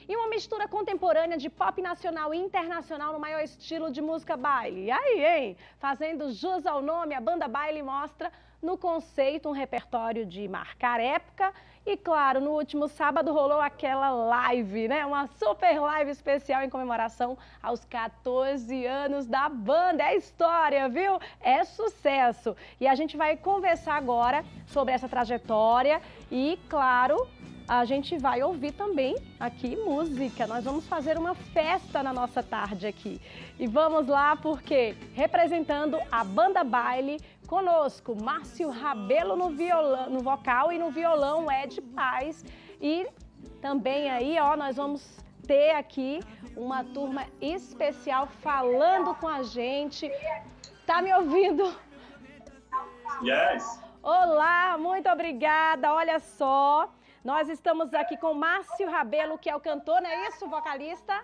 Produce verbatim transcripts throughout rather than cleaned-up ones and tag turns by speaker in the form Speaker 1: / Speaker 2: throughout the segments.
Speaker 1: E uma mistura contemporânea de pop nacional e internacional no maior estilo de música baile. E aí, hein? Fazendo jus ao nome, a banda Baile mostra no conceito um repertório de marcar época. E claro, no último sábado rolou aquela live, né? Uma super live especial em comemoração aos quatorze anos da banda. É história, viu? É sucesso. E a gente vai conversar agora sobre essa trajetória e, claro, a gente vai ouvir também aqui música. Nós vamos fazer uma festa na nossa tarde aqui. E vamos lá porque, representando a banda Baile, conosco, Márcio Rabelo no, violão, no vocal e no violão, Ed Paz. E também aí, ó, nós vamos ter aqui uma turma especial falando com a gente. Tá me ouvindo?
Speaker 2: Yes.
Speaker 1: Olá, muito obrigada. Olha só, nós estamos aqui com Márcio Rabelo, que é o cantor, não é isso, vocalista?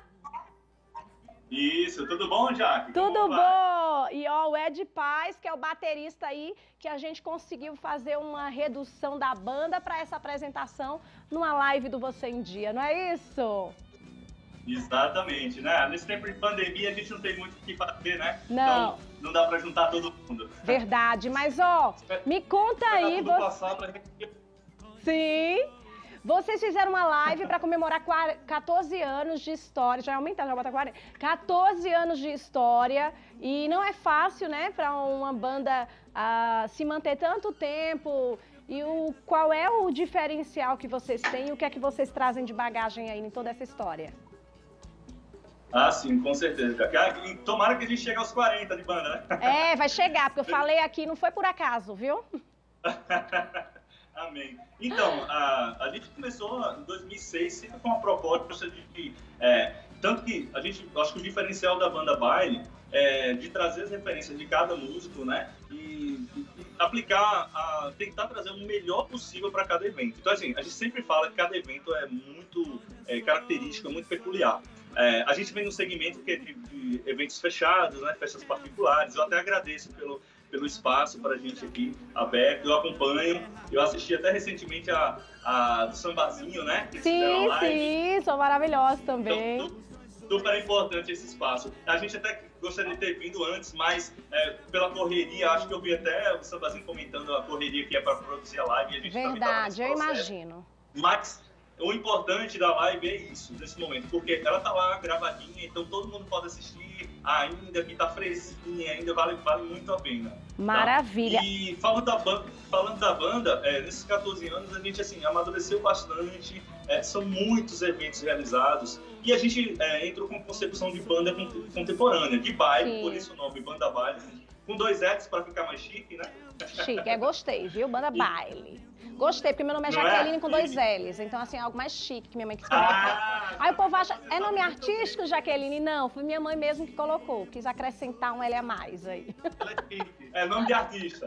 Speaker 2: Isso, tudo bom, Jaque?
Speaker 1: Tudo bom! E ó, o Ed Paz, que é o baterista aí, que a gente conseguiu fazer uma redução da banda para essa apresentação numa live do Você em Dia, não é isso?
Speaker 2: Exatamente, né? Nesse tempo de pandemia a gente não tem muito o que fazer, né?
Speaker 1: Não.
Speaker 2: Então não dá para juntar todo mundo.
Speaker 1: Verdade, mas ó, me conta aí...
Speaker 2: Tudo
Speaker 1: você...
Speaker 2: passar pra gente...
Speaker 1: Sim... Vocês fizeram uma live para comemorar quatorze anos de história, já aumentar, já bota quarenta. quatorze anos de história e não é fácil, né, para uma banda uh, se manter tanto tempo. E o, qual é o diferencial que vocês têm e o que é que vocês trazem de bagagem aí em toda essa história?
Speaker 2: Ah, sim, com certeza. E tomara que a gente chegue aos quarenta de banda, né?
Speaker 1: É, vai chegar, porque eu falei aqui, não foi por acaso, viu?
Speaker 2: Amém. Então, a, a gente começou em dois mil e seis sempre com uma proposta de... É, tanto que a gente, acho que o diferencial da banda Baile é de trazer as referências de cada músico, né? E, e aplicar, a, tentar trazer o melhor possível para cada evento. Então, assim, a gente sempre fala que cada evento é muito é, característico, é muito peculiar. É, a gente vem no segmento que é de, de eventos fechados, né? Festas particulares. Eu até agradeço pelo... pelo espaço para a gente aqui aberto, eu acompanho, eu assisti até recentemente a, a do Sambazinho, né? Que
Speaker 1: sim, sim, são maravilhosos também.
Speaker 2: Então, super importante esse espaço. A gente até gostaria de ter vindo antes, mas é, pela correria, acho que eu vi até o Sambazinho comentando a correria que é para produzir a live. E a gente
Speaker 1: verdade, eu imagino.
Speaker 2: Mas o importante da live é isso, nesse momento, porque ela tá lá gravadinha, então todo mundo pode assistir ainda, que tá fresquinha, ainda vale, vale muito a pena.
Speaker 1: Maravilha!
Speaker 2: Tá? E falando da, banda, falando da banda, é, nesses quatorze anos a gente assim, amadureceu bastante, é, são muitos eventos realizados e a gente é, entrou com concepção de banda contemporânea, de baile, sim, por isso o nome Banda Baile, com dois L's para ficar mais chique, né?
Speaker 1: Chique, é, gostei, viu? Banda Baile. Gostei, porque meu nome é Jaqueline, é? Com dois L's, então assim, é algo mais chique que minha mãe quis colocar. Ah, aí o povo acha, é nome artístico, Jaqueline? Não, foi minha mãe mesmo que colocou, quis acrescentar um L a mais aí.
Speaker 2: É nome de artista.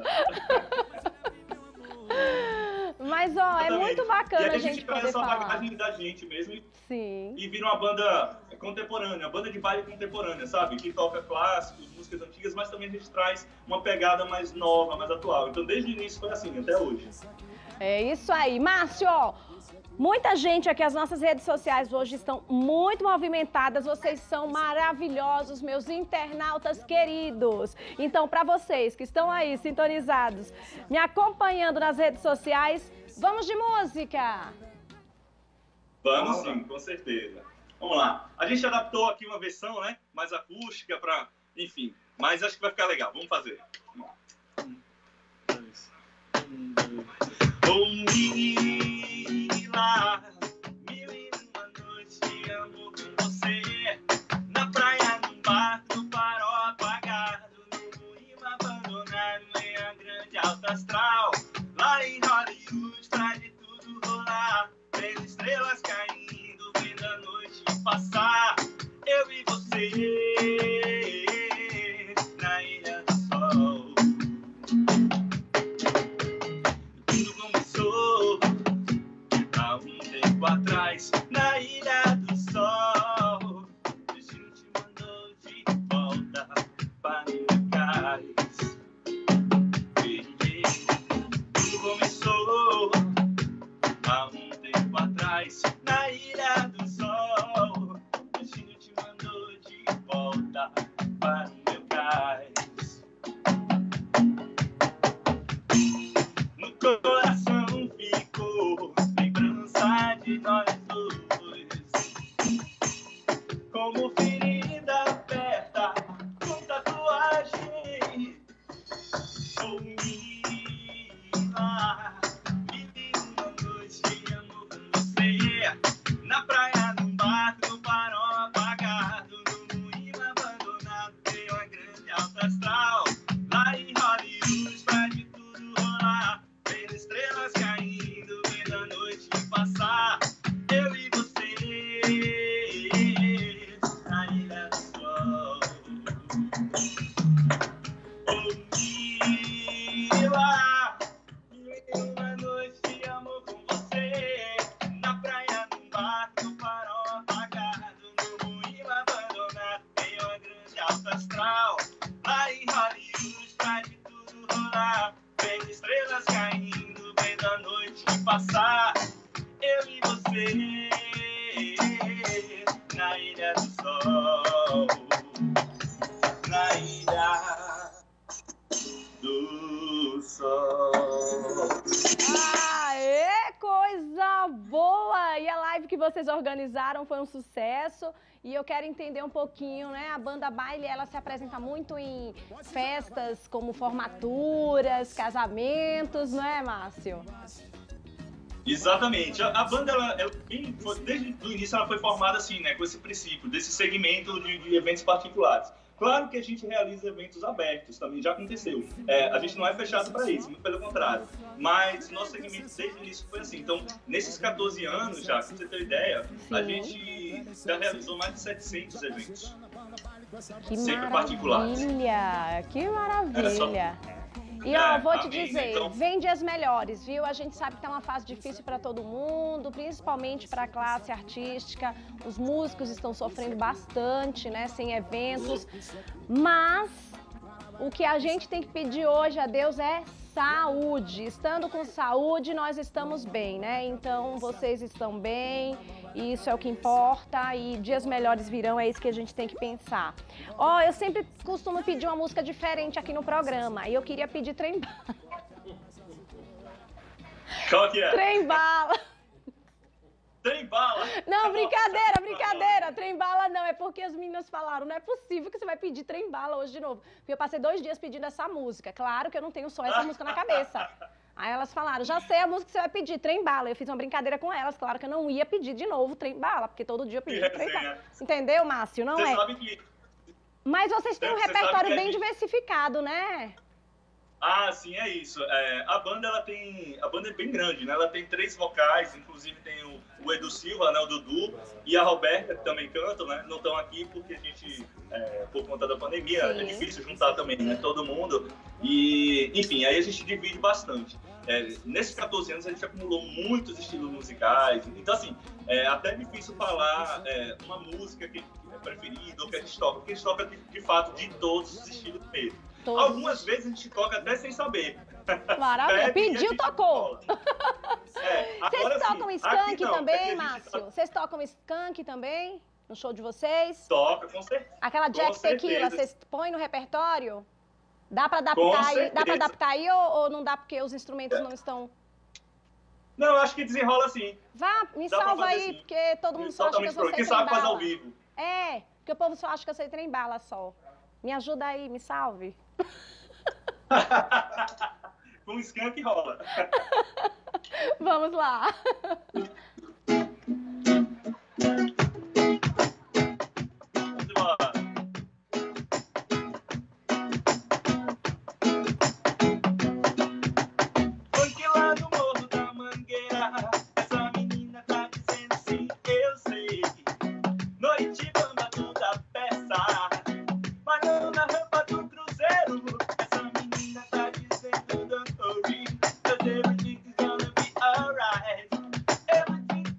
Speaker 1: Mas, ó, é muito bacana
Speaker 2: e a
Speaker 1: gente,
Speaker 2: gente
Speaker 1: poder
Speaker 2: essa
Speaker 1: falar.
Speaker 2: bagagem da gente mesmo e,
Speaker 1: sim,
Speaker 2: e vira uma banda contemporânea, uma banda de baile contemporânea, sabe? Que toca clássicos, músicas antigas, mas também a gente traz uma pegada mais nova, mais atual. Então, desde o início foi assim, até hoje.
Speaker 1: É isso aí. Márcio, ó, muita gente aqui, as nossas redes sociais hoje estão muito movimentadas. Vocês são maravilhosos, meus internautas queridos. Então, para vocês que estão aí sintonizados, me acompanhando nas redes sociais, vamos de música!
Speaker 2: Vamos sim, com certeza. Vamos lá. A gente adaptou aqui uma versão, né, mais acústica para, enfim, mas acho que vai ficar legal. Vamos fazer. Vamos lá. Um, dois, um, dois. Lila, mil e uma noites de amor com você. Na praia, num bar, no farol apagado, no moinho abandonado, em a grande alta astral. Lá em Hollywood, pra de tudo rolar, vendo estrelas caindo, vendo a noite passar. Eu e você, na Ilha do Sol. Atrás, na Ilha do Sol, o destino te mandou de volta para minha casa. como ferida aberta com tatuagem. Oh, Mila, vivi uma noite de amor com você, na praia, num barco, no farol apagado, no moinho abandonado, tem uma grande alta astral. Lá em Hollywood vai de tudo rolar, vendo estrelas caindo, vendo a noite passar. Eu e você na ilha do sol. Oh, Mila, uma noite de amor com você, na praia, num barco, no farol apagado, no moinho abandonado, tem uma grande alta astral. Lá em Hollywood vai de tudo rolar, vendo estrelas caindo, vendo a noite passar. Eu e você na ilha do sol, na ilha do sol.
Speaker 1: Aê, coisa boa! E a live que vocês organizaram foi um sucesso. E eu quero entender um pouquinho, né? A banda Baile, ela se apresenta muito em festas como formaturas, casamentos, não é, Márcio?
Speaker 2: Exatamente. A, a banda, ela, ela bem, foi, desde o início, ela foi formada assim, né? Com esse princípio, desse segmento de, de eventos particulares. Claro que a gente realiza eventos abertos, também já aconteceu. É, a gente não é fechado para isso, muito pelo contrário. Mas nosso segmento desde o início foi assim. Então, nesses quatorze anos já, pra você ter ideia, a gente já realizou mais de setecentos eventos.
Speaker 1: Que
Speaker 2: sempre
Speaker 1: maravilha!
Speaker 2: particulares.
Speaker 1: Que maravilha! E ó,
Speaker 2: É,
Speaker 1: vou te
Speaker 2: amém,
Speaker 1: dizer,
Speaker 2: então.
Speaker 1: vem dias melhores, viu? A gente sabe que tá uma fase difícil para todo mundo, principalmente para a classe artística. Os músicos estão sofrendo bastante, né? Sem eventos. Mas o que a gente tem que pedir hoje a Deus é saúde. Estando com saúde, nós estamos bem, né? Então, vocês estão bem, e isso é o que importa, e dias melhores virão, é isso que a gente tem que pensar. Ó, eu sempre costumo pedir uma música diferente aqui no programa, e eu queria pedir Trem Bala.
Speaker 2: Qual que é?
Speaker 1: Trem Bala.
Speaker 2: Trem Bala?
Speaker 1: Não, brincadeira, brincadeira. Trem Bala não, é porque as meninas falaram, não é possível que você vai pedir Trem Bala hoje de novo. Porque eu passei dois dias pedindo essa música. Claro que eu não tenho só essa música na cabeça. Aí elas falaram, já sei a música que você vai pedir, Trem Bala. Eu fiz uma brincadeira com elas, claro que eu não ia pedir de novo Trem Bala, porque todo dia eu pedia Trem Bala. Entendeu, Márcio? Não
Speaker 2: Você
Speaker 1: é?
Speaker 2: sabe que...
Speaker 1: Mas vocês têm um
Speaker 2: Você
Speaker 1: repertório bem
Speaker 2: gente...
Speaker 1: diversificado, né?
Speaker 2: Ah, sim, é isso. É, a banda, ela tem... A banda é bem grande, né? Ela tem três vocais, inclusive tem o, o Edu Silva, né? O Dudu, e a Roberta, que também cantam, né? Não estão aqui porque a gente, é, por conta da pandemia, sim, é difícil juntar também, né? Todo mundo. E, enfim, aí a gente divide bastante. É, nesses quatorze anos, a gente acumulou muitos estilos musicais. Então, assim, é até difícil falar é, uma música que é preferida ou que a gente toca, porque a gente toca, de, de fato, de todos os estilos mesmo. Todos. Algumas vezes a gente toca até sem saber.
Speaker 1: Maravilha, pediu, tocou.
Speaker 2: É,
Speaker 1: vocês tocam
Speaker 2: assim,
Speaker 1: skunk
Speaker 2: não,
Speaker 1: também, Márcio? Tá... Vocês tocam skunk também no show de vocês?
Speaker 2: Toca, com certeza.
Speaker 1: Aquela Jack Tequila, vocês põem no repertório? Dá pra adaptar aí, dá pra adaptar aí ou, ou não dá porque os instrumentos é. não estão...
Speaker 2: Não, eu acho que desenrola sim.
Speaker 1: Vá, me dá salva aí, assim. Porque todo mundo só acha que eu só sei
Speaker 2: Quem sabe faz ao vivo.
Speaker 1: É, porque o povo só acha que eu sei Trem Bala só. Me ajuda aí, me salve.
Speaker 2: Com skunk rola.
Speaker 1: Vamos lá.
Speaker 2: Vamos embora. Foi que lá no Morro da Mangueira, essa menina tá dizendo sim, eu sei. Noite bamba toda peça, mas não na rampa do cruzeiro. Essa menina tá dizendo don't worry, cause everything is gonna be alright. Everything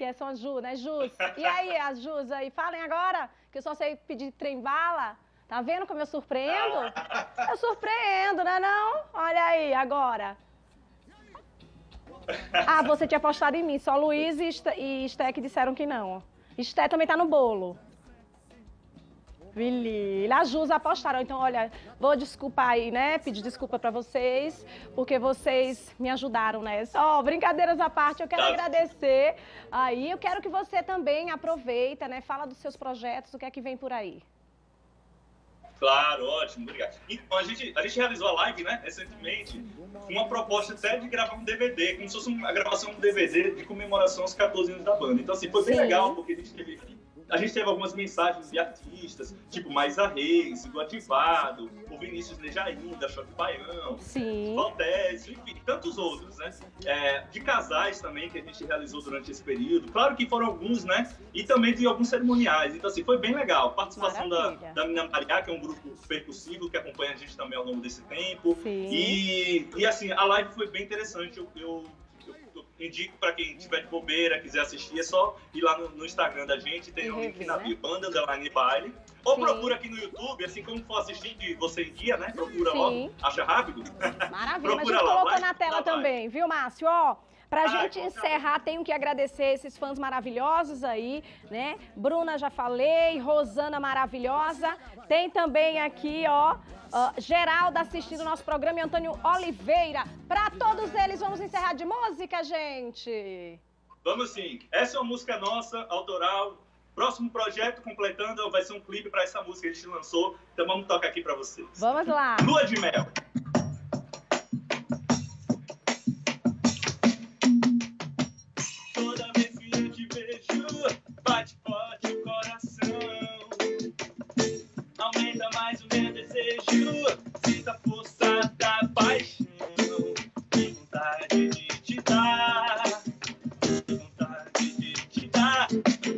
Speaker 1: que é só a Ju, né, Jus? E aí, as Jus aí, falem agora, que eu só sei pedir trem-bala. Tá vendo como eu surpreendo? Eu surpreendo, né não? Olha aí, agora. Ah, você tinha apostado em mim, só Luiz e Esté, e Esté que disseram que não. Esté também tá no bolo. Vilila, a Jus apostaram, então olha, vou desculpar aí, né, pedir desculpa pra vocês, porque vocês me ajudaram nessa. Ó, oh, brincadeiras à parte, eu quero agradecer. Aí eu quero que você também aproveita, né, fala dos seus projetos, o que é que vem por aí.
Speaker 2: Claro, ótimo, obrigado. Então, a gente, a gente realizou a live, né, recentemente, com uma proposta até de gravar um D V D, como se fosse uma gravação de um D V D de comemoração aos quatorze anos da banda. Então, assim, foi bem Sim. legal, porque a gente teve... A gente teve algumas mensagens de artistas, tipo Maísa Reis, do Ativado, o Vinícius Nejaim, da Choque Baião, Valdez, enfim, tantos outros, né? É, de casais também, que a gente realizou durante esse período. Claro que foram alguns, né? E também de alguns cerimoniais. Então, assim, foi bem legal. Participação da, da Menina Maria, que é um grupo percussivo que acompanha a gente também ao longo desse tempo. E, e, assim, a live foi bem interessante. Eu... eu indico para quem tiver de bobeira, quiser assistir, é só ir lá no, no Instagram da gente, tem o um link na bio, Banda Underline Baile. Ou Sim. procura aqui no YouTube, assim como for assistir de você em dia, né? Procura Sim. logo, acha rápido.
Speaker 1: Maravilha, mas a gente colocou na tela também, viu, Márcio? Ó, pra ah, gente é encerrar, tenho que agradecer esses fãs maravilhosos aí, né? Bruna, já falei, Rosana maravilhosa. Tem também aqui, ó, uh, Geraldo assistindo o nosso programa e Antônio Oliveira. Pra todos eles, vamos encerrar de música, gente?
Speaker 2: Vamos sim. Essa é uma música nossa, autoral. Próximo projeto, completando, vai ser um clipe pra essa música que a gente lançou. Então vamos tocar aqui pra vocês.
Speaker 1: Vamos lá.
Speaker 2: Lua de Mel. Toda vez que eu te vejo, bate forte o coração. Aumenta mais o meu desejo, sinta a força da paixão. Que vontade de te dar, que vontade de te dar.